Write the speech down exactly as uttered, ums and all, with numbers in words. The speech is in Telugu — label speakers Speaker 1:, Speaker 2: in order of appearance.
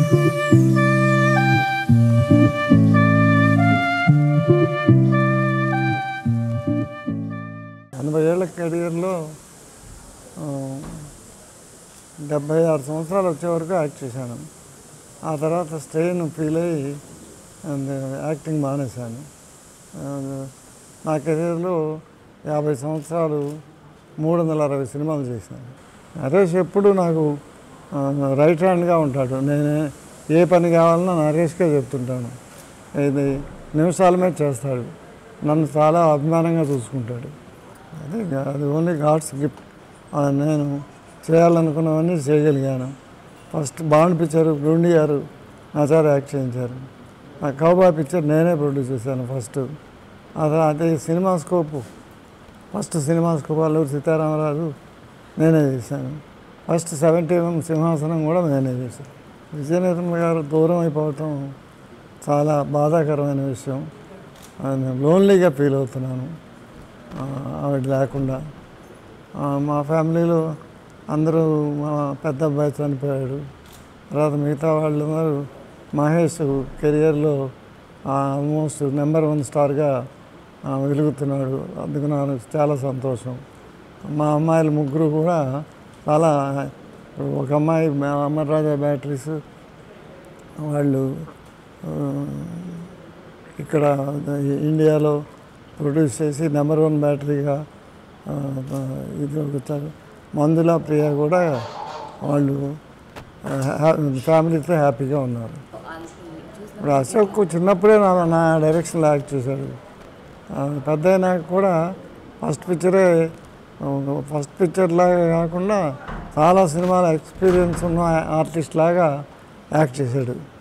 Speaker 1: ఎనభై ఏళ్ళ కెరియర్లో డెబ్బై ఆరు సంవత్సరాలు వచ్చే వరకు యాక్ట్ చేశాను. ఆ తర్వాత స్ట్రెయిన్ ఫీల్ అయ్యి యాక్టింగ్ మానేశాను. నా కెరీర్లో యాభై సంవత్సరాలు మూడు వందల అరవై సినిమాలు చేశాను. నరేష్ ఎప్పుడు నాకు రైట్ హ్యాండ్గా ఉంటాడు. నేను ఏ పని కావాలన్నా నరేష్కే చెప్తుంటాను. ఇది నిమిషాల మీద చేస్తాడు. నన్ను చాలా అభిమానంగా చూసుకుంటాడు. అదే అది ఓన్లీ గాడ్స్ గిఫ్ట్. నేను చేయాలనుకున్నవన్నీ చేయగలిగాను. ఫస్ట్ బాండ్ పిక్చర్ గుండి గారు నాచారు యాక్ట్ చేయించారు. ఆ కౌబాయ్ పిక్చర్ నేనే ప్రొడ్యూస్ చేశాను ఫస్ట్. అదే అదే cinema scope first cinema scope Alluri Sitaramaraju నేనే చేశాను. ఫస్ట్ సెవెంటీ ఎంఎం సింహాసనం కూడా నేనే చేశాను. విజయనిర్మల గారు దూరం అయిపోవటం చాలా బాధాకరమైన విషయం. నేను లోన్లీగా ఫీల్ అవుతున్నాను ఆవిడ లేకుండా. మా ఫ్యామిలీలో అందరూ మా పెద్ద అబ్బాయి చనిపోయాడు. తర్వాత మిగతా వాళ్ళందరూ మహేష్ కెరియర్లో ఆల్మోస్ట్ నెంబర్ వన్ స్టార్గా వెలుగుతున్నాడు. అందుకు నాకు చాలా సంతోషం. మా అమ్మాయిలు ముగ్గురు కూడా చాలా, ఒక అమ్మాయి అమర్రాజా బ్యాటరీస్ వాళ్ళు ఇక్కడ ఇండియాలో ప్రొడ్యూస్ చేసి నెంబర్ వన్ బ్యాటరీగా ఇది వచ్చారు. మందుల ప్రియ కూడా వాళ్ళు ఫ్యామిలీతో హ్యాపీగా ఉన్నారు. ఇప్పుడు అశోక్ చిన్నప్పుడే నా నా డైరెక్షన్లో యాక్ట్ చేశాడు. పెద్ద అయినాక కూడా ఫస్ట్ పిక్చరే ఫస్ట్ పిక్చర్ లాగా కాకుండా చాలా సినిమాల ఎక్స్పీరియన్స్ ఉన్న ఆర్టిస్ట్ లాగా యాక్ట్ చేశాడు.